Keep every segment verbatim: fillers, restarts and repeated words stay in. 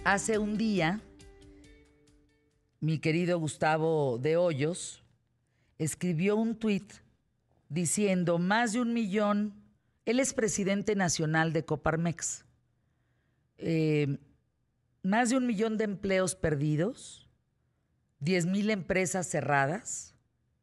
Hace un día, mi querido Gustavo de Hoyos escribió un tuit diciendo más de un millón, él es presidente nacional de Coparmex, eh, más de un millón de empleos perdidos, diez mil empresas cerradas,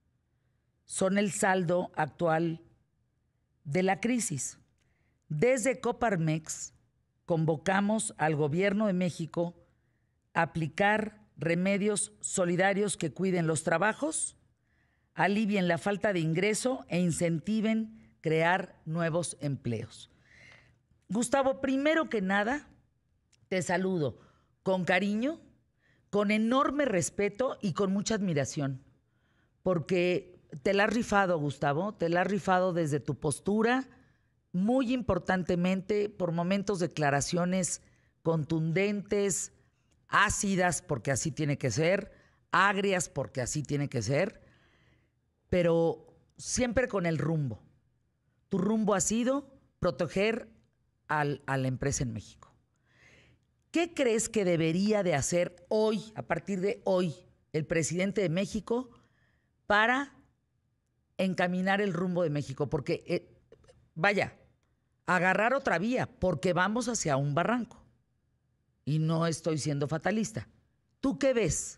son el saldo actual de la crisis. Desde Coparmex convocamos al gobierno de México a aplicar remedios solidarios que cuiden los trabajos, alivien la falta de ingreso e incentiven crear nuevos empleos. Gustavo, primero que nada, te saludo con cariño, con enorme respeto y con mucha admiración, porque te la has rifado, Gustavo, te la has rifado desde tu postura, muy importantemente, por momentos declaraciones contundentes, ácidas, porque así tiene que ser, agrias, porque así tiene que ser, pero siempre con el rumbo. Tu rumbo ha sido proteger al, a la empresa en México. ¿Qué crees que debería de hacer hoy, a partir de hoy, el presidente de México para encaminar el rumbo de México? Porque, eh, vaya, agarrar otra vía, porque vamos hacia un barranco. Y no estoy siendo fatalista. ¿Tú qué ves?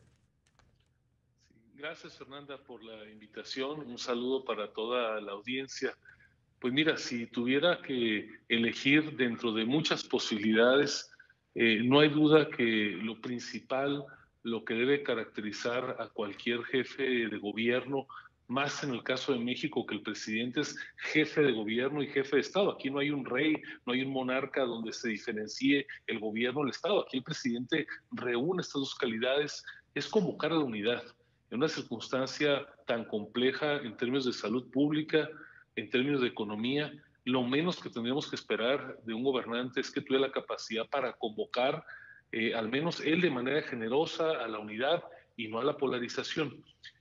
Sí, gracias, Fernanda, por la invitación. Un saludo para toda la audiencia. Pues mira, si tuviera que elegir dentro de muchas posibilidades, eh, no hay duda que lo principal, lo que debe caracterizar a cualquier jefe de gobierno, más en el caso de México, que el presidente es jefe de gobierno y jefe de Estado. Aquí no hay un rey, no hay un monarca donde se diferencie el gobierno del Estado. Aquí el presidente reúne estas dos calidades, es convocar a la unidad. En una circunstancia tan compleja en términos de salud pública, en términos de economía, lo menos que tendríamos que esperar de un gobernante es que tuviera la capacidad para convocar, eh, al menos él de manera generosa, a la unidad y no a la polarización.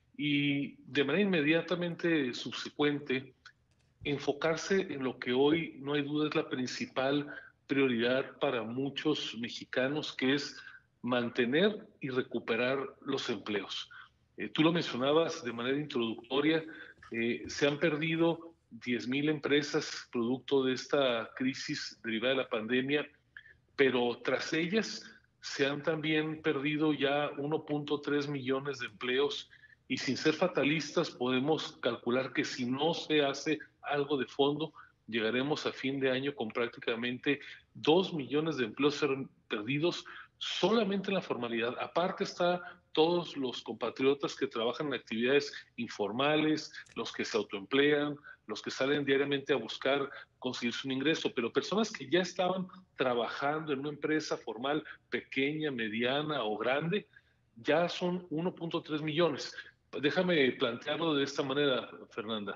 Y de manera inmediatamente subsecuente, enfocarse en lo que hoy no hay duda es la principal prioridad para muchos mexicanos, que es mantener y recuperar los empleos. Eh, tú lo mencionabas de manera introductoria, eh, se han perdido diez mil empresas producto de esta crisis derivada de la pandemia, pero tras ellas se han también perdido ya uno punto tres millones de empleos, y sin ser fatalistas podemos calcular que si no se hace algo de fondo, llegaremos a fin de año con prácticamente dos millones de empleos perdidos solamente en la formalidad. Aparte está todos los compatriotas que trabajan en actividades informales, los que se autoemplean, los que salen diariamente a buscar conseguirse un ingreso, pero personas que ya estaban trabajando en una empresa formal pequeña, mediana o grande, ya son uno punto tres millones. Déjame plantearlo de esta manera, Fernanda.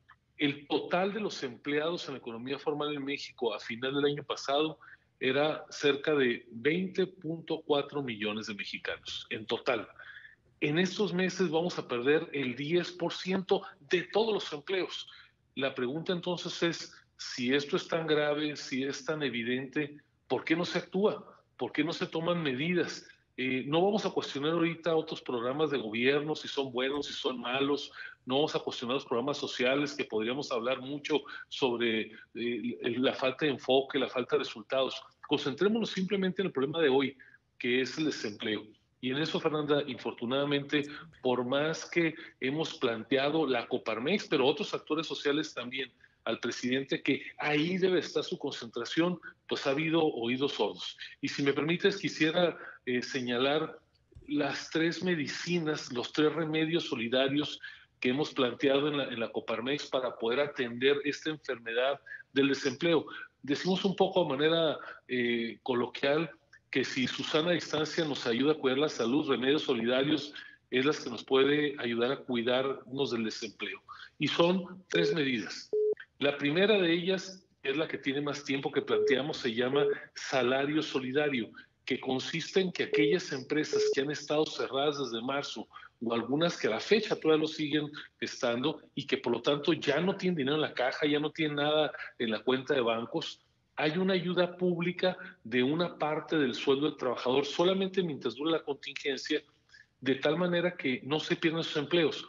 El total de los empleados en la economía formal en México a final del año pasado era cerca de veinte punto cuatro millones de mexicanos en total. En estos meses vamos a perder el diez por ciento de todos los empleos. La pregunta entonces es, si esto es tan grave, si es tan evidente, ¿por qué no se actúa? ¿Por qué no se toman medidas? Eh, no vamos a cuestionar ahorita otros programas de gobierno, si son buenos, si son malos. No vamos a cuestionar los programas sociales, que podríamos hablar mucho sobre eh, la falta de enfoque, la falta de resultados. Concentrémonos simplemente en el problema de hoy, que es el desempleo. Y en eso, Fernanda, infortunadamente, por más que hemos planteado la Coparmex, pero otros actores sociales también, al presidente que ahí debe estar su concentración, pues ha habido oídos sordos. Y si me permites, quisiera eh, señalar las tres medicinas, los tres remedios solidarios que hemos planteado en la, en la Coparmex para poder atender esta enfermedad del desempleo. Decimos un poco de manera eh, coloquial que si Susana Distancia nos ayuda a cuidar la salud, Remedios Solidarios es las que nos puede ayudar a cuidarnos del desempleo. Y son tres medidas. La primera de ellas es la que tiene más tiempo que planteamos, se llama salario solidario, que consiste en que aquellas empresas que han estado cerradas desde marzo, o algunas que a la fecha todavía lo siguen estando, y que por lo tanto ya no tienen dinero en la caja, ya no tienen nada en la cuenta de bancos, hay una ayuda pública de una parte del sueldo del trabajador solamente mientras dure la contingencia, de tal manera que no se pierdan sus empleos.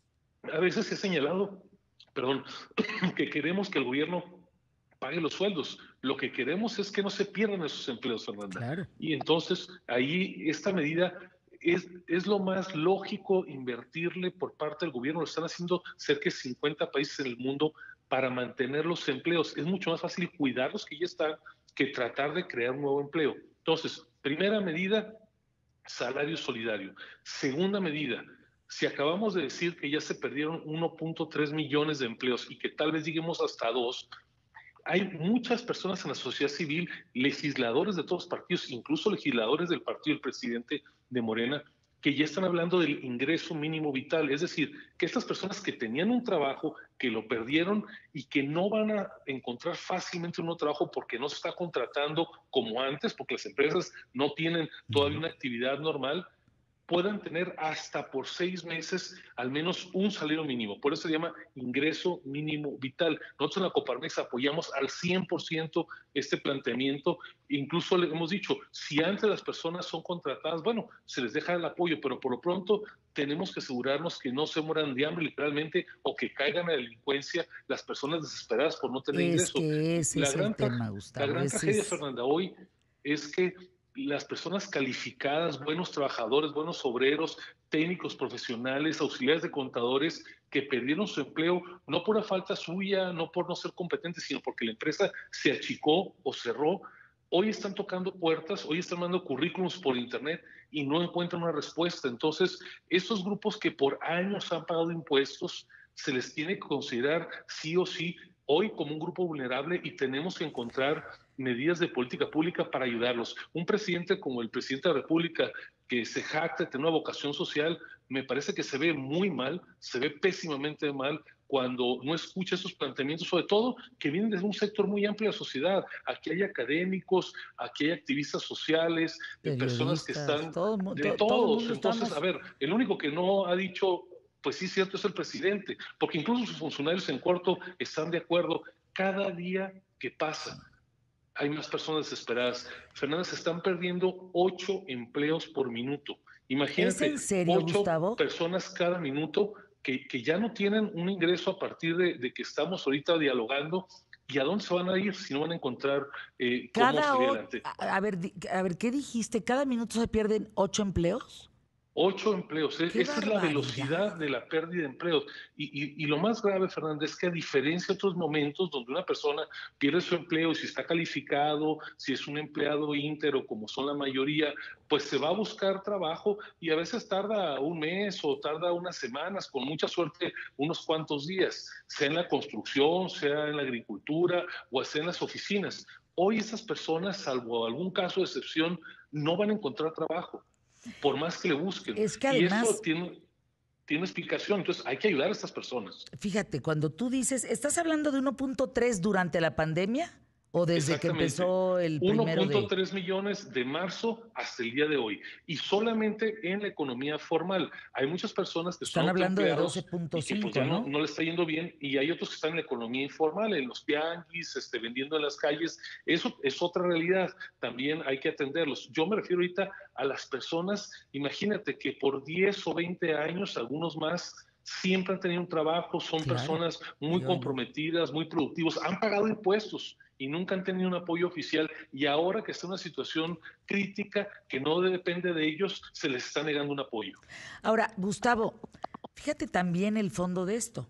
A veces se ha señalado, perdón, que queremos que el gobierno pague los sueldos. Lo que queremos es que no se pierdan esos empleos, Fernanda. Claro. Y entonces ahí esta medida es, es lo más lógico invertirle por parte del gobierno. Lo están haciendo cerca de cincuenta países en el mundo para mantener los empleos. Es mucho más fácil cuidar los que ya están que tratar de crear un nuevo empleo. Entonces, primera medida, salario solidario. Segunda medida, si acabamos de decir que ya se perdieron uno punto tres millones de empleos y que tal vez lleguemos hasta dos, hay muchas personas en la sociedad civil, legisladores de todos los partidos, incluso legisladores del partido del presidente de Morena, que ya están hablando del ingreso mínimo vital. Es decir, que estas personas que tenían un trabajo, que lo perdieron y que no van a encontrar fácilmente un nuevo trabajo porque no se está contratando como antes, porque las empresas no tienen todavía una actividad normal, puedan tener hasta por seis meses al menos un salario mínimo. Por eso se llama ingreso mínimo vital. Nosotros en la Coparmex apoyamos al cien por ciento este planteamiento. Incluso le hemos dicho, si antes las personas son contratadas, bueno, se les deja el apoyo, pero por lo pronto tenemos que asegurarnos que no se mueran de hambre literalmente o que caigan a la delincuencia las personas desesperadas por no tener Es ingreso. que ese La es gran, el tema, Gustavo. la gran ese tragedia, es... Fernanda, hoy es que las personas calificadas, buenos trabajadores, buenos obreros, técnicos profesionales, auxiliares de contadores, que perdieron su empleo no por la falta suya, no por no ser competentes, sino porque la empresa se achicó o cerró, hoy están tocando puertas, hoy están mandando currículums por internet y no encuentran una respuesta. Entonces, estos grupos que por años han pagado impuestos, se les tiene que considerar sí o sí hoy como un grupo vulnerable y tenemos que encontrar medidas de política pública para ayudarlos. Un presidente como el presidente de la República, que se jacta de tener una vocación social, me parece que se ve muy mal, se ve pésimamente mal cuando no escucha esos planteamientos, sobre todo que vienen desde un sector muy amplio de la sociedad. Aquí hay académicos, aquí hay activistas sociales, de personas que están todo, de todo, todo el todos. mundo Entonces, estamos... a ver, el único que no ha dicho, pues sí, cierto, es el presidente, porque incluso sus funcionarios en corto están de acuerdo. Cada día que pasa, hay más personas desesperadas. Fernanda, se están perdiendo ocho empleos por minuto. ¿Es Imagínate, en serio, ocho Gustavo? personas cada minuto que, que ya no tienen un ingreso a partir de, de que estamos ahorita dialogando. ¿Y a dónde se van a ir si no van a encontrar eh, cómo Cada... seguir O... adelante? A, a ver, a ver, ¿qué dijiste? ¿Cada minuto se pierden ocho empleos? Ocho empleos. ¡Qué Esa es la barbaridad! velocidad de la pérdida de empleos. Y, y, y lo más grave, Fernanda, es que a diferencia de otros momentos donde una persona pierde su empleo y si está calificado, si es un empleado íntero, como son la mayoría, pues se va a buscar trabajo y a veces tarda un mes o tarda unas semanas, con mucha suerte unos cuantos días, sea en la construcción, sea en la agricultura o sea en las oficinas. Hoy esas personas, salvo algún caso de excepción, no van a encontrar trabajo, por más que le busquen. Es que Y eso además, tiene, tiene explicación. Entonces, hay que ayudar a estas personas. fíjate, cuando tú dices, ¿estás hablando de uno punto tres durante la pandemia o desde que Exactamente. empezó el primero de...? uno punto tres millones de marzo hasta el día de hoy. Y solamente en la economía formal. Hay muchas personas que son Están hablando de doce autoempleados punto y que pues cinco, ya no, ¿no? no le está yendo bien. Y hay otros que están en la economía informal, en los tianguis, este, vendiendo en las calles. Eso es otra realidad. También hay que atenderlos. Yo me refiero ahorita a las personas, imagínate que por diez o veinte años, algunos más, siempre han tenido un trabajo, son Claro. personas muy Yo, comprometidas, muy productivos, han pagado impuestos y nunca han tenido un apoyo oficial, y ahora que está en una situación crítica que no depende de ellos, se les está negando un apoyo. ahora, Gustavo, fíjate también el fondo de esto.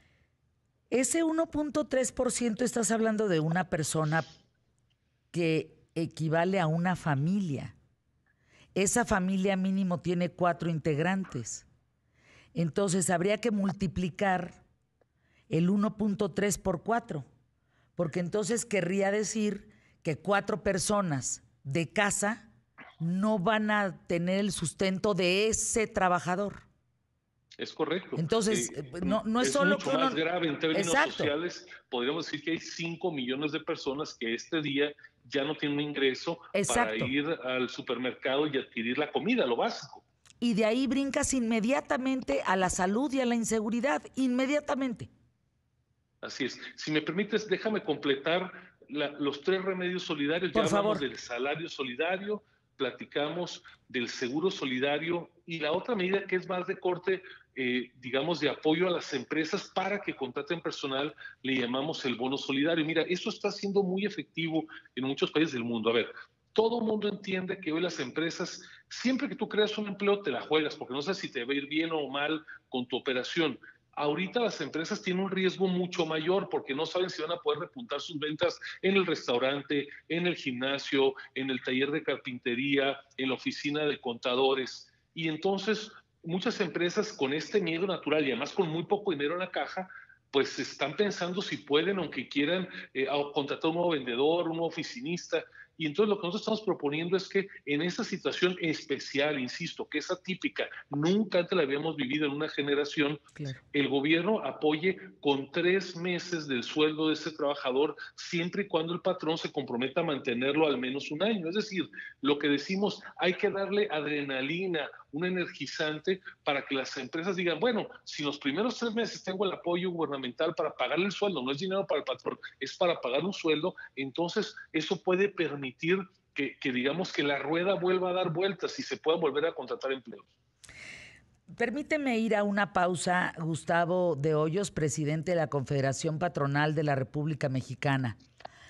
Ese uno punto tres por ciento estás hablando de una persona que equivale a una familia. Esa familia mínimo tiene cuatro integrantes. Entonces habría que multiplicar el uno punto tres por cuatro, porque entonces querría decir que cuatro personas de casa no van a tener el sustento de ese trabajador. Es correcto. Entonces, eh, no, no es, es solo mucho que uno... más grave en términos Exacto. sociales. Podríamos decir que hay cinco millones de personas que este día ya no tienen un ingreso Exacto. para ir al supermercado y adquirir la comida, lo básico. Y de ahí brincas inmediatamente a la salud y a la inseguridad, inmediatamente. Así es. Si me permites, déjame completar la, los tres remedios solidarios. Por Ya hablamos favor. del salario solidario, platicamos del seguro solidario y la otra medida que es más de corte, eh, digamos, de apoyo a las empresas para que contraten personal, le llamamos el bono solidario. Mira, eso está siendo muy efectivo en muchos países del mundo. A ver, todo el mundo entiende que hoy las empresas, siempre que tú creas un empleo, te la juegas, porque no sabes si te va a ir bien o mal con tu operación. Ahorita las empresas tienen un riesgo mucho mayor porque no saben si van a poder repuntar sus ventas en el restaurante, en el gimnasio, en el taller de carpintería, en la oficina de contadores. Y entonces muchas empresas con este miedo natural y además con muy poco dinero en la caja, pues están pensando si pueden, aunque quieran, eh, contratar un nuevo vendedor, un nuevo oficinista. Y entonces lo que nosotros estamos proponiendo es que en esa situación especial, insisto, que es atípica, nunca antes la habíamos vivido en una generación, Claro. el gobierno apoye con tres meses del sueldo de ese trabajador, siempre y cuando el patrón se comprometa a mantenerlo al menos un año. Es decir, lo que decimos, hay que darle adrenalina, un energizante para que las empresas digan, bueno, si los primeros tres meses tengo el apoyo gubernamental para pagarle el sueldo, no es dinero para el patrón, es para pagar un sueldo, entonces eso puede permitir que, que digamos que la rueda vuelva a dar vueltas y se pueda volver a contratar empleos. Permíteme ir a una pausa, Gustavo de Hoyos, presidente de la Confederación Patronal de la República Mexicana.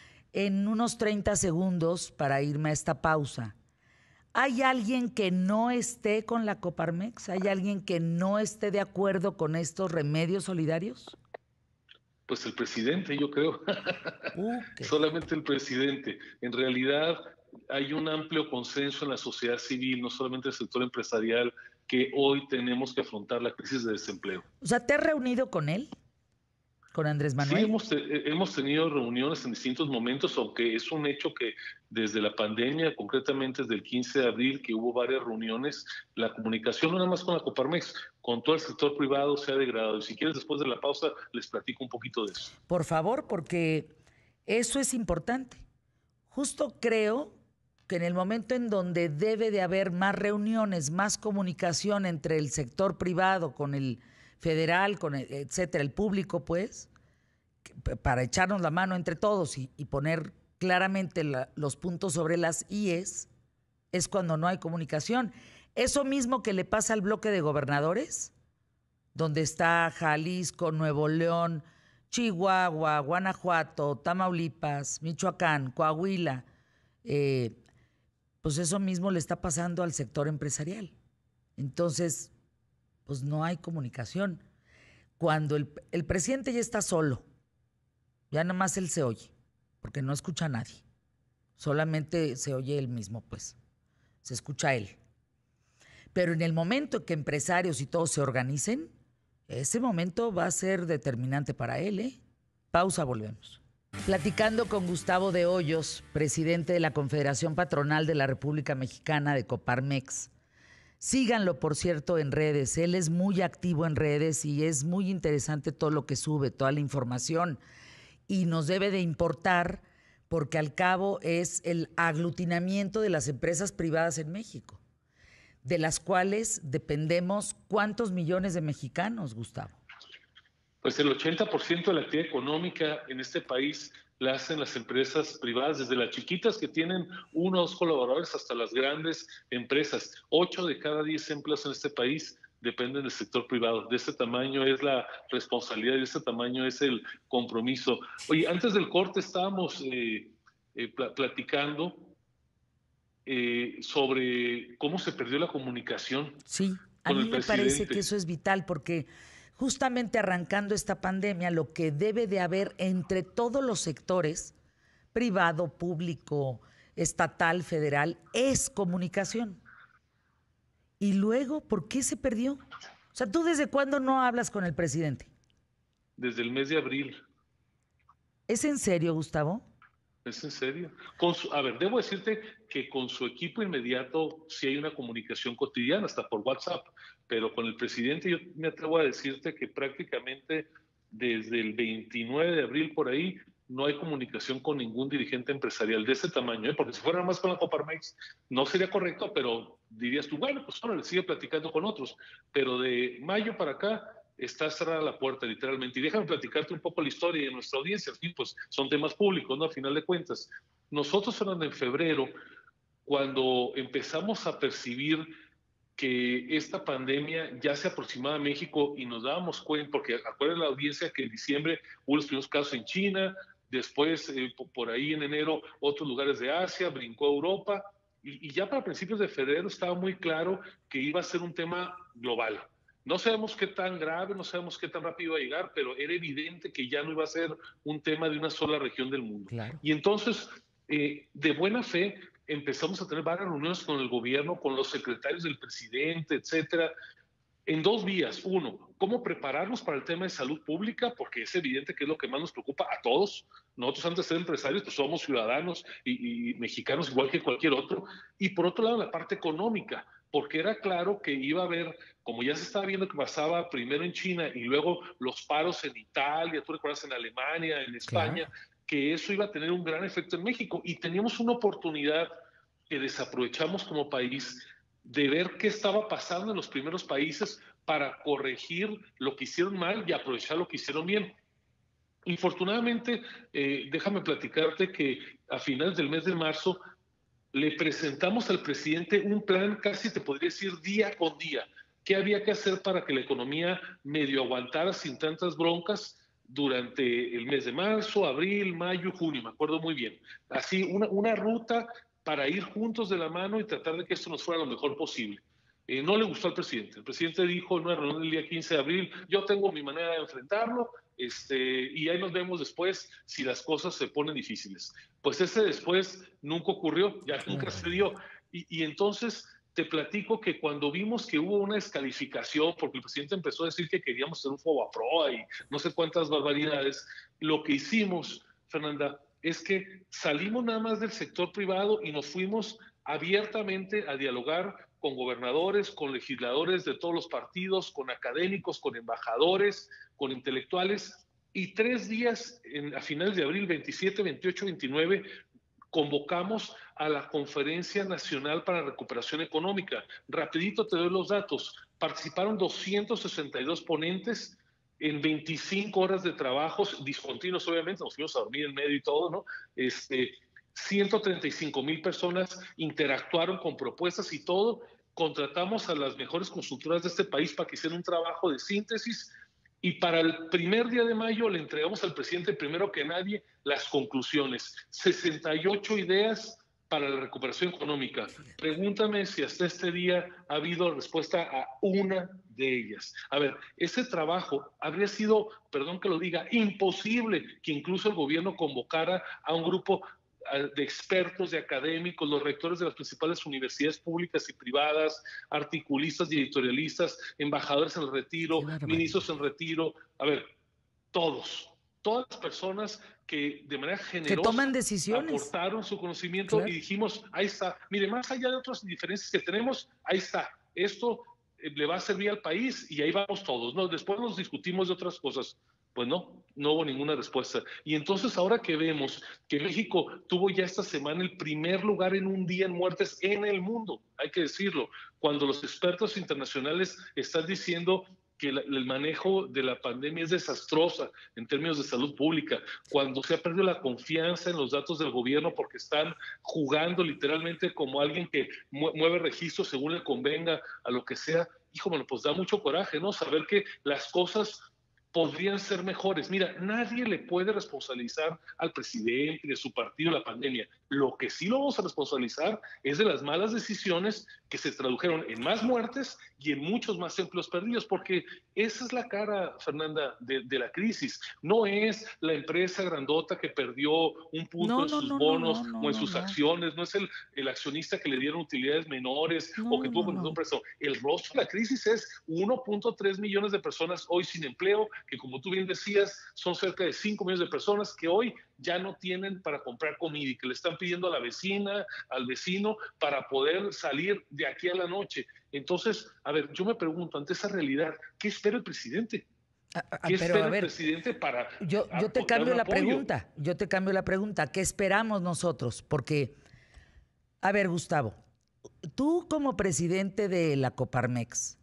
En unos treinta segundos para irme a esta pausa. ¿Hay alguien que no esté con la Coparmex? ¿Hay alguien que no esté de acuerdo con estos remedios solidarios? Pues el presidente, yo creo. Okay. Solamente el presidente. En realidad hay un amplio consenso en la sociedad civil, no solamente el sector empresarial, que hoy tenemos que afrontar la crisis de desempleo. O sea, ¿te has reunido con él? ¿Con Andrés Sí, Manuel? hemos, hemos tenido reuniones en distintos momentos, aunque es un hecho que desde la pandemia, concretamente desde el quince de abril, que hubo varias reuniones, la comunicación no nada más con la Coparmex, con todo el sector privado se ha degradado. Y si quieres, después de la pausa, les platico un poquito de eso. Por favor, porque eso es importante. Justo creo que en el momento en donde debe de haber más reuniones, más comunicación entre el sector privado con el federal, con el, etcétera, el público, pues, para echarnos la mano entre todos y, y poner claramente la, los puntos sobre las íes, es cuando no hay comunicación. Eso mismo que le pasa al bloque de gobernadores, donde está Jalisco, Nuevo León, Chihuahua, Guanajuato, Tamaulipas, Michoacán, Coahuila, eh, pues eso mismo le está pasando al sector empresarial. Entonces, pues no hay comunicación. Cuando el, el presidente ya está solo, ya nada más él se oye, porque no escucha a nadie. Solamente se oye él mismo, pues. Se escucha a él. Pero en el momento que empresarios y todos se organicen, ese momento va a ser determinante para él, ¿eh? Pausa, volvemos. Platicando con Gustavo de Hoyos, presidente de la Confederación Patronal de la República Mexicana de Coparmex. Síganlo, por cierto, en redes. Él es muy activo en redes y es muy interesante todo lo que sube, toda la información. Y nos debe de importar porque al cabo es el aglutinamiento de las empresas privadas en México, de las cuales dependemos cuántos millones de mexicanos, Gustavo. Pues el ochenta por ciento de la actividad económica en este país la hacen las empresas privadas, desde las chiquitas que tienen uno o dos colaboradores hasta las grandes empresas. Ocho de cada diez empleos en este país dependen del sector privado. De ese tamaño es la responsabilidad, de ese tamaño es el compromiso. Oye, antes del corte estábamos eh, eh, pl platicando eh, sobre cómo se perdió la comunicación sí, a con mí el me presidente. parece que eso es vital porque justamente arrancando esta pandemia, lo que debe de haber entre todos los sectores, privado, público, estatal, federal, es comunicación. Y luego, ¿por qué se perdió? O sea, ¿tú desde cuándo no hablas con el presidente? Desde el mes de abril. ¿Es en serio, Gustavo? ¿Es en serio? Con su, a ver, debo decirte que con su equipo inmediato sí hay una comunicación cotidiana, hasta por WhatsApp, pero con el presidente yo me atrevo a decirte que prácticamente desde el veintinueve de abril por ahí no hay comunicación con ningún dirigente empresarial de ese tamaño, ¿eh? Porque si fuera más con la Coparmex no sería correcto, pero dirías tú, bueno, pues ahora le sigue platicando con otros, pero de mayo para acá está cerrada la puerta, literalmente. Y déjame platicarte un poco la historia de nuestra audiencia. Sí, pues son temas públicos, ¿no? A final de cuentas. Nosotros, Fernando, en febrero, cuando empezamos a percibir que esta pandemia ya se aproximaba a México y nos dábamos cuenta, porque acuérdense la audiencia que en diciembre hubo los primeros casos en China, después eh, por ahí en enero otros lugares de Asia, brincó a Europa, y, y ya para principios de febrero estaba muy claro que iba a ser un tema global. No sabemos qué tan grave, no sabemos qué tan rápido iba a llegar, pero era evidente que ya no iba a ser un tema de una sola región del mundo. Claro. Y entonces, eh, de buena fe, empezamos a tener varias reuniones con el gobierno, con los secretarios del presidente, etcétera, en dos vías. Uno, cómo prepararnos para el tema de salud pública, porque es evidente que es lo que más nos preocupa a todos. Nosotros, antes de ser empresarios, pues somos ciudadanos y, y mexicanos igual que cualquier otro. Y por otro lado, la parte económica, porque era claro que iba a haber, como ya se estaba viendo que pasaba primero en China y luego los paros en Italia, tú recuerdas en Alemania, en España, claro, que eso iba a tener un gran efecto en México. Y teníamos una oportunidad que desaprovechamos como país de ver qué estaba pasando en los primeros países para corregir lo que hicieron mal y aprovechar lo que hicieron bien. Infortunadamente, eh, déjame platicarte que a finales del mes de marzo le presentamos al presidente un plan, casi te podría decir día con día, qué había que hacer para que la economía medio aguantara sin tantas broncas durante el mes de marzo, abril, mayo, junio, me acuerdo muy bien. Así, una, una ruta para ir juntos de la mano y tratar de que esto nos fuera lo mejor posible. Eh, no le gustó al presidente. El presidente dijo en una reunión el día quince de abril, yo tengo mi manera de enfrentarlo, este, y ahí nos vemos después si las cosas se ponen difíciles. Pues ese después nunca ocurrió, ya nunca se dio. Y, y entonces te platico que cuando vimos que hubo una descalificación, porque el presidente empezó a decir que queríamos ser un fobaproa y no sé cuántas barbaridades, lo que hicimos, Fernanda, es que salimos nada más del sector privado y nos fuimos abiertamente a dialogar con gobernadores, con legisladores de todos los partidos, con académicos, con embajadores, con intelectuales, y tres días en, a finales de abril, veintisiete, veintiocho, veintinueve, convocamos a la Conferencia Nacional para la Recuperación Económica. Rapidito te doy los datos. Participaron doscientos sesenta y dos ponentes en veinticinco horas de trabajos discontinuos, obviamente, nos fuimos a dormir en medio y todo, ¿no? Este, ciento treinta y cinco mil personas interactuaron con propuestas y todo. Contratamos a las mejores consultoras de este país para que hicieran un trabajo de síntesis. Y para el primer día de mayo le entregamos al presidente, primero que nadie, las conclusiones. sesenta y ocho ideas para la recuperación económica. Pregúntame si hasta este día ha habido respuesta a una de ellas. A ver, ese trabajo habría sido, perdón que lo diga, imposible que incluso el gobierno convocara a un grupo de expertos, de académicos, los rectores de las principales universidades públicas y privadas, articulistas y editorialistas, embajadores en el retiro, ministros en retiro, a ver, todos, todas las personas que de manera generosa que toman decisiones, aportaron su conocimiento, claro, y dijimos, ahí está, mire, más allá de otras diferencias que tenemos, ahí está, esto le va a servir al país y ahí vamos todos, ¿no? Después nos discutimos de otras cosas. Pues no, no hubo ninguna respuesta. Y entonces ahora que vemos que México tuvo ya esta semana el primer lugar en un día en muertes en el mundo, hay que decirlo, cuando los expertos internacionales están diciendo que la, el manejo de la pandemia es desastrosa en términos de salud pública, cuando se ha perdido la confianza en los datos del gobierno porque están jugando literalmente como alguien que mueve registros según le convenga a lo que sea, hijo, bueno, pues da mucho coraje, ¿no? Saber que las cosas podrían ser mejores. Mira, nadie le puede responsabilizar al presidente y de su partido la pandemia. Lo que sí lo vamos a responsabilizar es de las malas decisiones que se tradujeron en más muertes y en muchos más empleos perdidos, porque esa es la cara, Fernanda, de, de la crisis. No es la empresa grandota que perdió un punto no, en no, sus no, bonos no, no, o en no, sus no. acciones, no es el, el accionista que le dieron utilidades menores no, o que tuvo no, condición no. preso. El rostro de la crisis es uno punto tres millones de personas hoy sin empleo, que como tú bien decías, son cerca de cinco millones de personas que hoy ya no tienen para comprar comida y que le están pidiendo a la vecina, al vecino, para poder salir de aquí a la noche. Entonces, a ver, yo me pregunto, ante esa realidad, ¿qué espera el presidente? A, a, ¿Qué pero espera a ver, el presidente para yo, yo te cambio la apoyo? pregunta, yo te cambio la pregunta, ¿qué esperamos nosotros? Porque, a ver, Gustavo, tú como presidente de la Coparmex,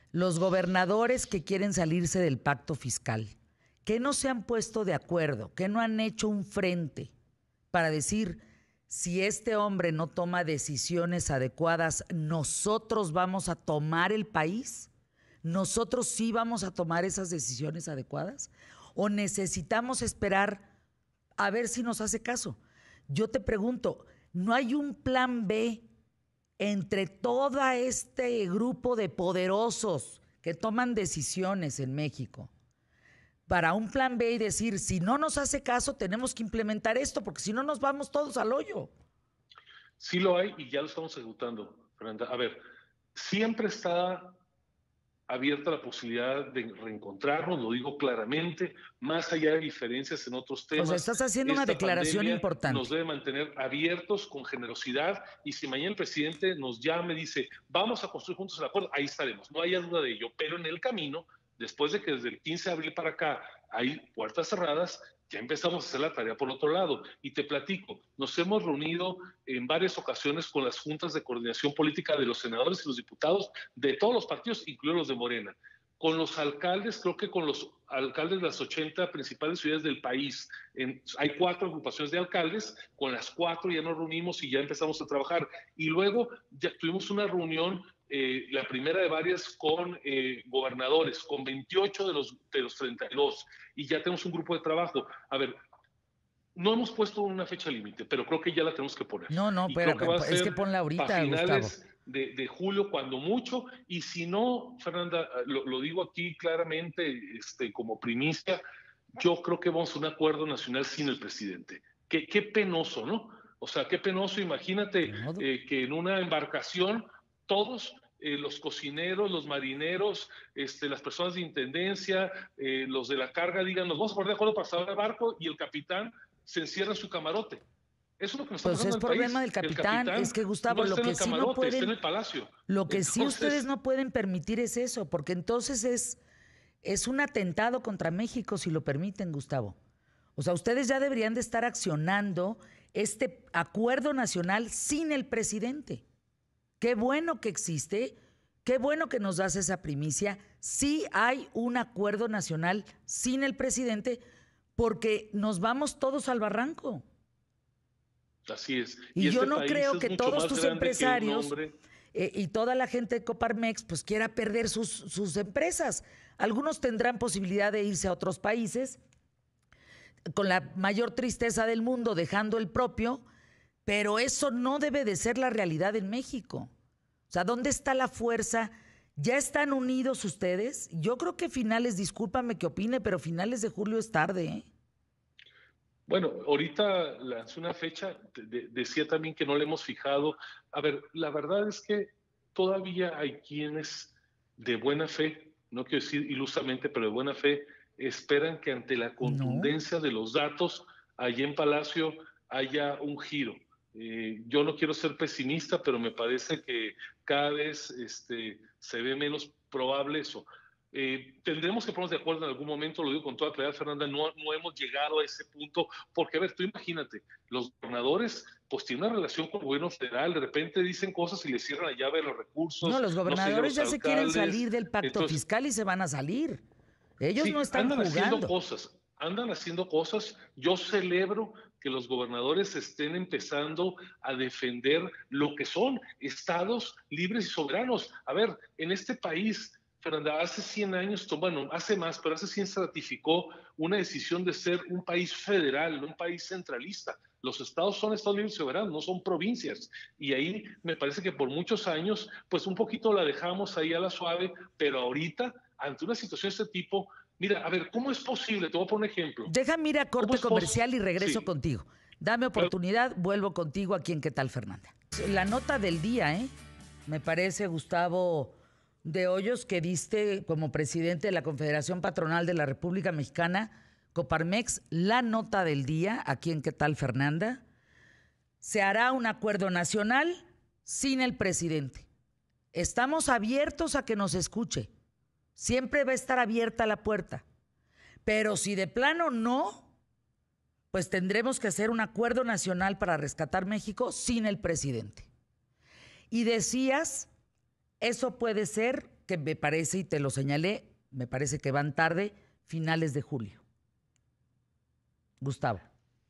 los gobernadores que quieren salirse del pacto fiscal, que no se han puesto de acuerdo, que no han hecho un frente para decir, si este hombre no toma decisiones adecuadas, nosotros vamos a tomar el país, nosotros sí vamos a tomar esas decisiones adecuadas, o necesitamos esperar a ver si nos hace caso. Yo te pregunto, ¿no hay un plan B entre todo este grupo de poderosos que toman decisiones en México para un plan B y decir, si no nos hace caso, tenemos que implementar esto, porque si no nos vamos todos al hoyo? Sí lo hay y ya lo estamos ejecutando, Fernanda. A ver, siempre está abierta la posibilidad de reencontrarnos, lo digo claramente, más allá de diferencias en otros temas. O sea, estás haciendo una declaración importante. Nos debe mantener abiertos, con generosidad, y si mañana el presidente nos llama y dice, vamos a construir juntos el acuerdo, ahí estaremos, no haya duda de ello, pero en el camino, después de que desde el quince de abril para acá hay puertas cerradas, ya empezamos a hacer la tarea por otro lado. Y te platico, nos hemos reunido en varias ocasiones con las juntas de coordinación política de los senadores y los diputados de todos los partidos, incluidos los de Morena. Con los alcaldes, creo que con los alcaldes de las ochenta principales ciudades del país. En, hay cuatro agrupaciones de alcaldes, con las cuatro ya nos reunimos y ya empezamos a trabajar. Y luego ya tuvimos una reunión, eh, la primera de varias, con eh, gobernadores, con veintiocho de los, de los treinta y dos. Y ya tenemos un grupo de trabajo. A ver, no hemos puesto una fecha límite, pero creo que ya la tenemos que poner. No, no, pero que va a es que ponla ahorita, Gustavo. De, de julio, cuando mucho, y si no, Fernanda, lo, lo digo aquí claramente, este, como primicia, yo creo que vamos a un acuerdo nacional sin el presidente. Qué, qué penoso, ¿no? O sea, qué penoso, imagínate eh, que en una embarcación todos, eh, los cocineros, los marineros, este, las personas de intendencia, eh, los de la carga digan, nos vamos a poner de acuerdo para salir al barco, y el capitán se encierra en su camarote. Eso es lo que nos está pues pasando es problema del capitán. capitán, es que Gustavo, no lo que sí no pueden, está en el palacio. Lo que entonces, sí ustedes no pueden permitir es eso, porque entonces es, es un atentado contra México si lo permiten, Gustavo. O sea, ustedes ya deberían de estar accionando este acuerdo nacional sin el presidente. Qué bueno que existe, qué bueno que nos das esa primicia. Sí hay un acuerdo nacional sin el presidente, porque nos vamos todos al barranco. Así es. Y, y yo este no creo que todos tus empresarios eh, y toda la gente de Coparmex pues quiera perder sus, sus empresas. Algunos tendrán posibilidad de irse a otros países con la mayor tristeza del mundo, dejando el propio, pero eso no debe de ser la realidad en México. O sea, ¿dónde está la fuerza? ¿Ya están unidos ustedes? Yo creo que finales, discúlpame que opine, pero finales de julio es tarde, ¿eh? Bueno, ahorita lancé una fecha, de, decía también que no le hemos fijado. A ver, la verdad es que todavía hay quienes de buena fe, no quiero decir ilusamente, pero de buena fe, esperan que ante la contundencia no. de los datos, allí en Palacio haya un giro. Eh, yo no quiero ser pesimista, pero me parece que cada vez este, se ve menos probable eso. Eh, tendremos que ponernos de acuerdo en algún momento, lo digo con toda claridad, Fernanda, no, no hemos llegado a ese punto, porque a ver, tú imagínate, los gobernadores pues tienen una relación con el gobierno federal, de repente dicen cosas y les cierran la llave de los recursos. No, los gobernadores no los ya alcaldes. Se quieren salir del pacto Entonces, fiscal y se van a salir. Ellos sí, no están andan jugando. haciendo cosas, andan haciendo cosas. Yo celebro que los gobernadores estén empezando a defender lo que son estados libres y soberanos. A ver, en este país, Fernanda, hace cien años, bueno, hace más, pero hace cien se ratificó una decisión de ser un país federal, no un país centralista. Los estados son estados libres y soberanos, no son provincias. Y ahí me parece que por muchos años, pues un poquito la dejamos ahí a la suave, pero ahorita, ante una situación de este tipo, mira, a ver, ¿cómo es posible? Te voy a poner un ejemplo. Déjame ir a corte comercial y regreso sí. contigo. Dame oportunidad, vuelvo contigo aquí en ¿Qué tal, Fernanda? La nota del día, ¿eh? Me parece, Gustavo de Hoyos, que diste como presidente de la Confederación Patronal de la República Mexicana, Coparmex, la nota del día, aquí en ¿Qué tal, Fernanda? Se hará un acuerdo nacional sin el presidente. Estamos abiertos a que nos escuche. Siempre va a estar abierta la puerta. Pero si de plano no, pues tendremos que hacer un acuerdo nacional para rescatar México sin el presidente. Y decías, eso puede ser que me parece, y te lo señalé, me parece que van tarde, finales de julio. Gustavo.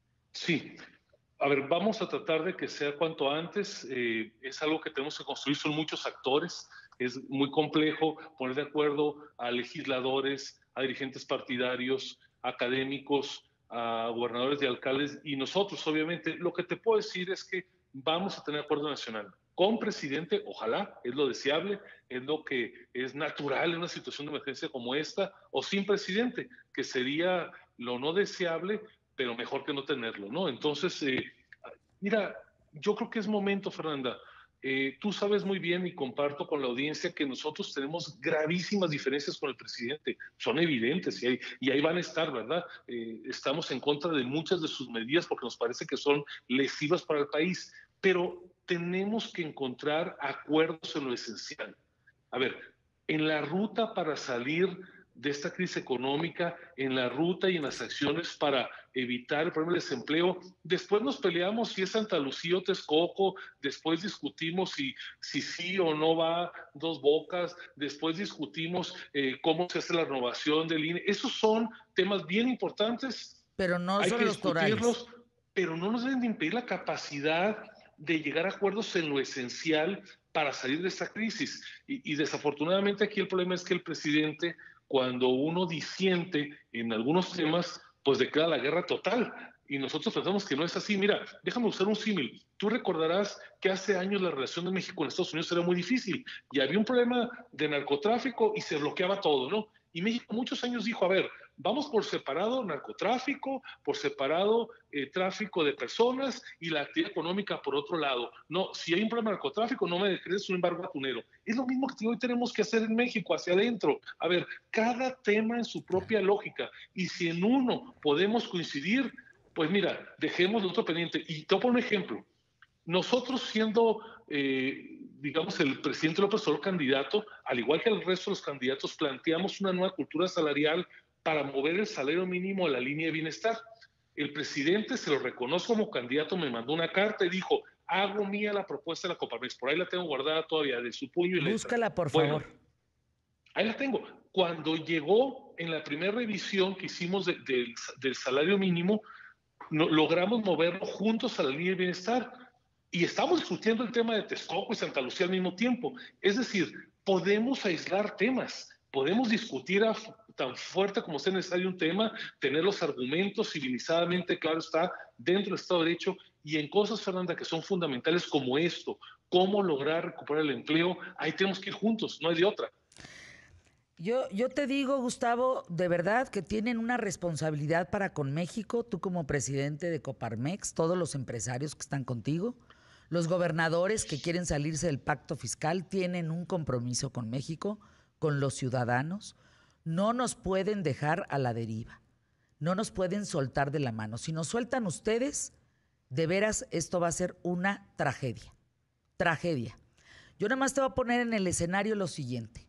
Sí. A ver, vamos a tratar de que sea cuanto antes. Eh, es algo que tenemos que construir, son muchos actores. Es muy complejo poner de acuerdo a legisladores, a dirigentes partidarios, académicos, a gobernadores y alcaldes, y nosotros, obviamente. Lo que te puedo decir es que vamos a tener acuerdo nacional. Con presidente, ojalá, es lo deseable, es lo que es natural en una situación de emergencia como esta, o sin presidente, que sería lo no deseable, pero mejor que no tenerlo, ¿no? Entonces, eh, mira, yo creo que es momento, Fernanda. Eh, tú sabes muy bien y comparto con la audiencia que nosotros tenemos gravísimas diferencias con el presidente. Son evidentes y ahí, y ahí van a estar, ¿verdad? Eh, estamos en contra de muchas de sus medidas porque nos parece que son lesivas para el país, pero tenemos que encontrar acuerdos en lo esencial. A ver, en la ruta para salir de esta crisis económica, en la ruta y en las acciones para evitar el problema del desempleo. Después nos peleamos si es Santa Lucía o Texcoco, después discutimos si, si sí o no va Dos Bocas, después discutimos eh, cómo se hace la renovación del I N E. Esos son temas bien importantes. Pero no Hay son que los discutirlos, torales. pero no nos deben de impedir la capacidad de llegar a acuerdos en lo esencial para salir de esta crisis. Y, y desafortunadamente aquí el problema es que el presidente, cuando uno disiente en algunos temas, pues declara la guerra total. Y nosotros pensamos que no es así. Mira, déjame usar un símil. Tú recordarás que hace años la relación de México con Estados Unidos era muy difícil y había un problema de narcotráfico y se bloqueaba todo, ¿no? Y México muchos años dijo, a ver, vamos por separado narcotráfico, por separado eh, tráfico de personas y la actividad económica por otro lado. No, si hay un problema de narcotráfico, no me decretes un embargo atunero. Es lo mismo que hoy tenemos que hacer en México, hacia adentro. A ver, cada tema en su propia lógica. Y si en uno podemos coincidir, pues mira, dejemos el otro pendiente. Y te voy a poner un ejemplo. Nosotros siendo, eh, digamos, el presidente López Obrador candidato, al igual que el resto de los candidatos, planteamos una nueva cultura salarial para mover el salario mínimo a la línea de bienestar. El presidente, se lo reconozco como candidato, me mandó una carta y dijo, hago mía la propuesta de la Coparmex. Por ahí la tengo guardada todavía, de su puño y letra. Búscala, por Bueno, favor. ahí la tengo. Cuando llegó en la primera revisión que hicimos de, de, del salario mínimo, no, logramos moverlo juntos a la línea de bienestar. Y estamos discutiendo el tema de Texcoco y Santa Lucía al mismo tiempo. Es decir, podemos aislar temas, podemos discutir a, tan fuerte como sea necesario un tema, tener los argumentos civilizadamente, claro está, dentro del Estado de Derecho, y en cosas, Fernanda, que son fundamentales como esto, cómo lograr recuperar el empleo, ahí tenemos que ir juntos, no hay de otra. Yo, yo te digo, Gustavo, de verdad que tienen una responsabilidad para con México, tú como presidente de Coparmex, todos los empresarios que están contigo, los gobernadores que quieren salirse del pacto fiscal tienen un compromiso con México, con los ciudadanos. No nos pueden dejar a la deriva, no nos pueden soltar de la mano. Si nos sueltan ustedes, de veras esto va a ser una tragedia, tragedia. Yo nada más te voy a poner en el escenario lo siguiente.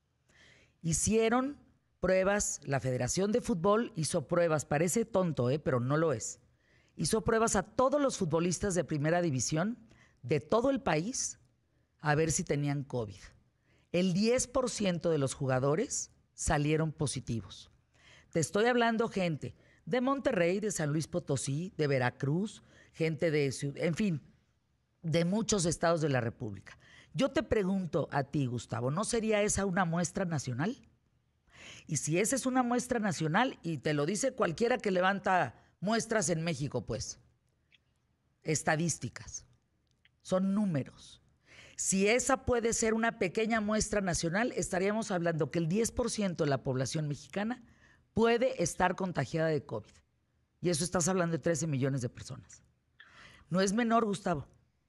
Hicieron pruebas, la Federación de Fútbol hizo pruebas, parece tonto, ¿eh? Pero no lo es. Hizo pruebas a todos los futbolistas de primera división de todo el país a ver si tenían COVID. El diez por ciento de los jugadores salieron positivos. Te estoy hablando gente de Monterrey, de San Luis Potosí, de Veracruz, gente de, en fin, de muchos estados de la República. Yo te pregunto a ti, Gustavo, ¿no sería esa una muestra nacional? Y si esa es una muestra nacional, y te lo dice cualquiera que levanta muestras en México, pues, estadísticas, son números. Si esa puede ser una pequeña muestra nacional, estaríamos hablando que el diez por ciento de la población mexicana puede estar contagiada de COVID. Y eso estás hablando de trece millones de personas. No es menor, Gustavo.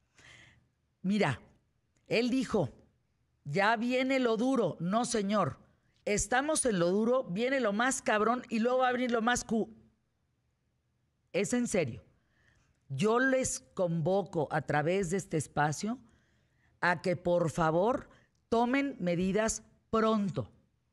Mira, él dijo, ya viene lo duro. No, señor. Estamos en lo duro, viene lo más cabrón y luego va a venir lo más cu... Es en serio. Yo les convoco a través de este espacio a que por favor tomen medidas pronto.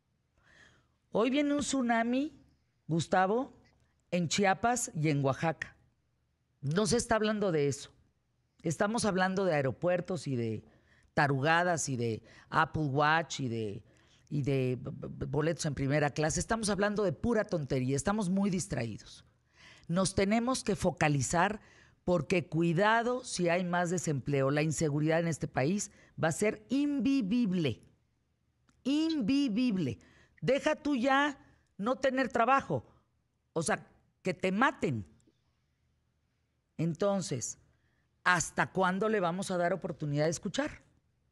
Hoy viene un tsunami, Gustavo, en Chiapas y en Oaxaca. No se está hablando de eso. Estamos hablando de aeropuertos y de tarugadas y de Apple Watch y de y de boletos en primera clase, estamos hablando de pura tontería, estamos muy distraídos. Nos tenemos que focalizar porque cuidado si hay más desempleo. La inseguridad en este país va a ser invivible, invivible. Deja tú ya no tener trabajo, o sea, que te maten. Entonces, ¿hasta cuándo le vamos a dar oportunidad de escuchar?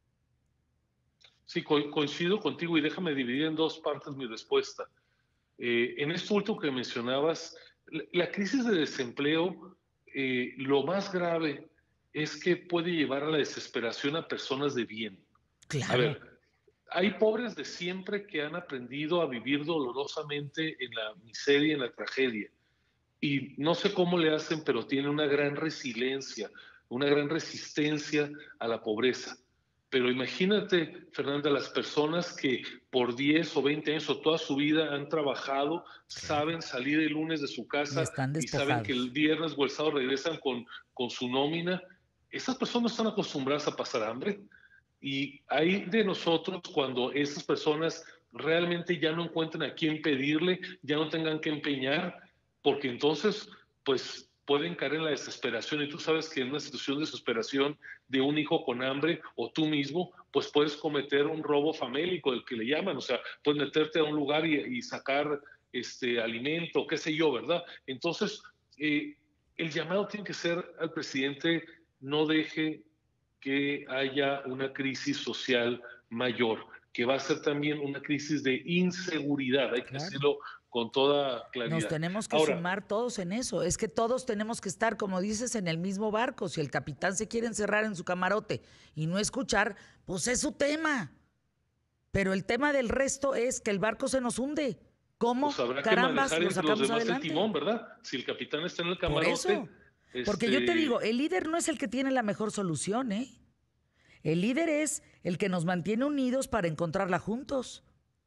Sí, co coincido contigo y déjame dividir en dos partes mi respuesta. Eh, en esto último que mencionabas, la, la crisis de desempleo, eh, lo más grave es que puede llevar a la desesperación a personas de bien. A Claro. ver, hay pobres de siempre que han aprendido a vivir dolorosamente en la miseria, en la tragedia. Y no sé cómo le hacen, pero tienen una gran resiliencia, una gran resistencia a la pobreza. Pero imagínate, Fernanda, las personas que por diez o veinte años o toda su vida han trabajado, Claro. saben salir el lunes de su Y casa están y saben que el despojados. viernes o el sábado regresan con, con su nómina. Esas personas están acostumbradas a pasar hambre. Y hay de nosotros cuando esas personas realmente ya no encuentren a quién pedirle, ya no tengan que empeñar, porque entonces, pues pueden caer en la desesperación y tú sabes que en una situación de desesperación de un hijo con hambre o tú mismo, pues puedes cometer un robo famélico, el que le llaman, o sea, puedes meterte a un lugar y, y sacar este alimento, qué sé yo, ¿verdad? Entonces, eh, el llamado tiene que ser al presidente, no deje que haya una crisis social mayor, que va a ser también una crisis de inseguridad, hay que Claro. decirlo con toda Nos claridad. tenemos que Ahora, sumar todos en eso. Es que todos tenemos que estar, como dices, en el mismo barco. Si el capitán se quiere encerrar en su camarote y no escuchar, pues es su tema. Pero el tema del resto es que el barco se nos hunde. pues ¿Cómo habrá que carambas manejar lo entre los sacamos demás el adelante? timón, ¿verdad? Si el capitán está en el Por camarote, eso. Porque yo te digo, este, el líder no es el que tiene la mejor solución, ¿eh? El líder es el que nos mantiene unidos para encontrarla juntos.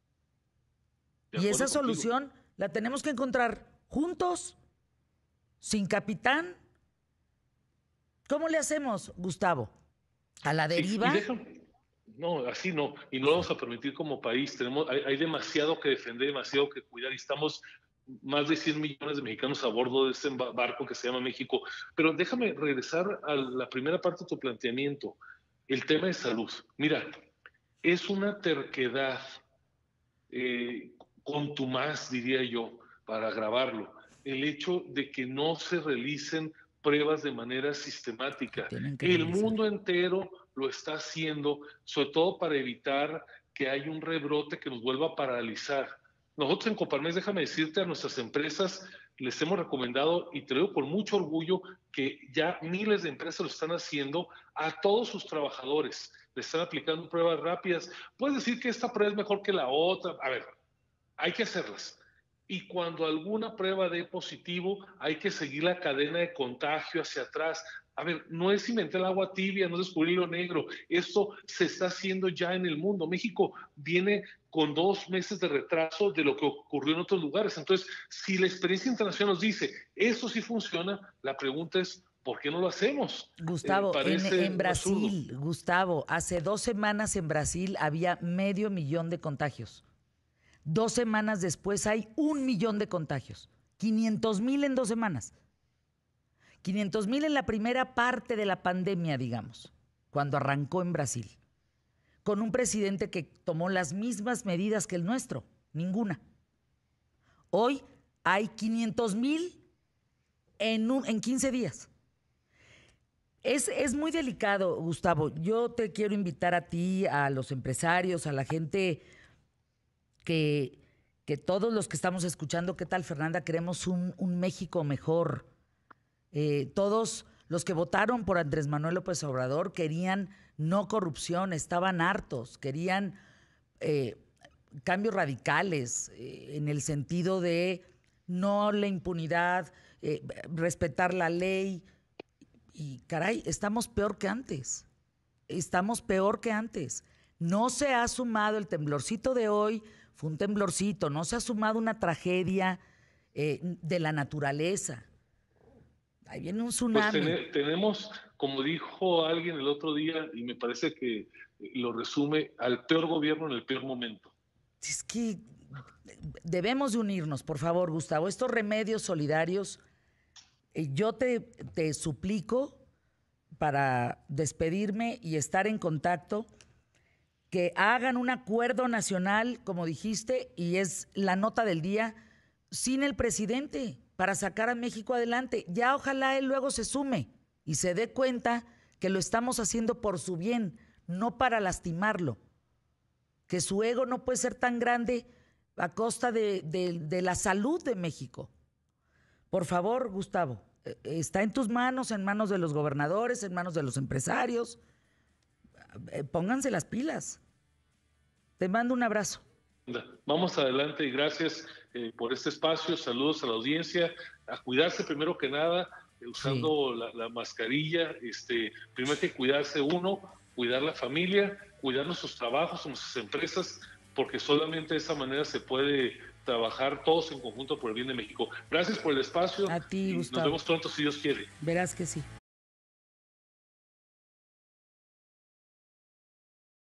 de Y esa acuerdo contigo. solución la tenemos que encontrar juntos, sin capitán. ¿Cómo le hacemos, Gustavo? ¿A la Sí, y deriva? déjame, no, así no, y no lo vamos a permitir como país. Tenemos, hay, hay demasiado que defender, demasiado que cuidar, y estamos más de cien millones de mexicanos a bordo de este barco que se llama México. Pero déjame regresar a la primera parte de tu planteamiento, el tema de salud. Mira, es una terquedad eh, contumaz, diría yo, para agravarlo, el hecho de que no se realicen pruebas de manera Se sistemática. tienen que El realizar. mundo entero lo está haciendo, sobre todo para evitar que haya un rebrote que nos vuelva a paralizar. Nosotros en Coparmex, déjame decirte, a nuestras empresas les hemos recomendado, y te lo digo con mucho orgullo, que ya miles de empresas lo están haciendo a todos sus trabajadores. Le están aplicando pruebas rápidas. Puedes decir que esta prueba es mejor que la otra. A ver, hay que hacerlas. Y cuando alguna prueba dé positivo, hay que seguir la cadena de contagio hacia atrás. A ver, no es inventar el agua tibia, no es descubrir lo negro. Esto se está haciendo ya en el mundo. México viene con dos meses de retraso de lo que ocurrió en otros lugares. Entonces, si la experiencia internacional nos dice, eso sí funciona, la pregunta es, ¿por qué no lo hacemos? Eh, Gustavo, en, parece en un absurdo. Brasil, Gustavo, hace dos semanas en Brasil había medio millón de contagios. Dos semanas después hay un millón de contagios. quinientos mil en dos semanas. quinientos mil en la primera parte de la pandemia, digamos, cuando arrancó en Brasil. Con un presidente que tomó las mismas medidas que el nuestro, ninguna. Hoy hay quinientos mil en, en quince días. Es, es muy delicado, Gustavo. Yo te quiero invitar a ti, a los empresarios, a la gente que, que todos los que estamos escuchando, ¿qué tal, Fernanda? Queremos un, un México mejor. Eh, todos los que votaron por Andrés Manuel López Obrador querían no corrupción, estaban hartos, querían eh, cambios radicales eh, en el sentido de no la impunidad, eh, respetar la ley. Y caray, estamos peor que antes. Estamos peor que antes. No se ha sumado el temblorcito de hoy, fue un temblorcito, no se ha sumado una tragedia eh, de la naturaleza. Ahí viene un Pues tsunami. ten, tenemos, como dijo alguien el otro día, y me parece que lo resume, al peor gobierno en el peor momento. Es que debemos de unirnos, por favor, Gustavo. Estos remedios solidarios, eh, yo te, te suplico, para despedirme y estar en contacto, que hagan un acuerdo nacional, como dijiste, y es la nota del día, sin el presidente, para sacar a México adelante. Ya ojalá él luego se sume y se dé cuenta que lo estamos haciendo por su bien, no para lastimarlo. Que su ego no puede ser tan grande a costa de, de, de la salud de México. Por favor, Gustavo, está en tus manos, en manos de los gobernadores, en manos de los empresarios. Pónganse las pilas. Te mando un abrazo. Vamos adelante y gracias eh, por este espacio. Saludos a la audiencia. A cuidarse primero que nada, eh, usando sí. la, la mascarilla. Este, primero hay que cuidarse uno, cuidar la familia, cuidar nuestros trabajos, nuestras empresas, porque solamente de esa manera se puede trabajar todos en conjunto por el bien de México. Gracias por el espacio. A ti, y Gustavo. Nos vemos pronto si Dios quiere. Verás que sí.